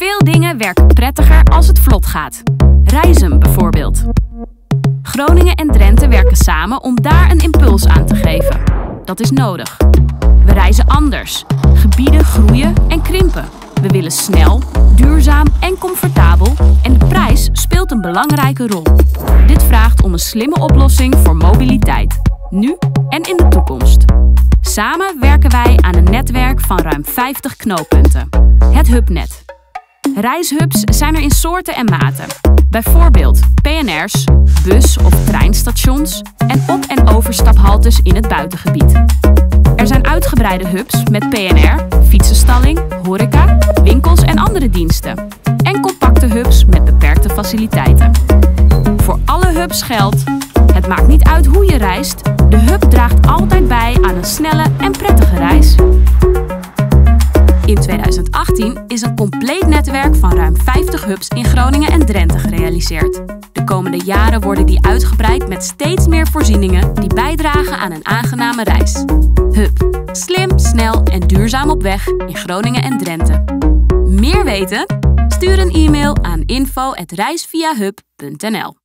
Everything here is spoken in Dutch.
Veel dingen werken prettiger als het vlot gaat. Reizen bijvoorbeeld. Groningen en Drenthe werken samen om daar een impuls aan te geven. Dat is nodig. We reizen anders. Gebieden groeien en krimpen. We willen snel, duurzaam en comfortabel en de prijs speelt een belangrijke rol. Dit vraagt om een slimme oplossing voor mobiliteit, nu en in de toekomst. Samen werken wij aan een netwerk van ruim 50 knooppunten. Het Hubnet. Reishubs zijn er in soorten en maten. Bijvoorbeeld PNR's, bus- of treinstations en op- en overstaphaltes in het buitengebied. Er zijn uitgebreide hubs met PNR, fietsenstalling, horeca, winkels en andere diensten. En compacte hubs met beperkte faciliteiten. Voor alle hubs geldt: het maakt niet uit hoe je reist, de hub draagt altijd bij aan een snelle en prettige reis. In 2018 is een compleet netwerk van ruim 50 hubs in Groningen en Drenthe gerealiseerd. De komende jaren worden die uitgebreid met steeds meer voorzieningen die bijdragen aan een aangename reis. Hub. Slim, snel en duurzaam op weg in Groningen en Drenthe. Meer weten? Stuur een e-mail aan info@reisviahub.nl.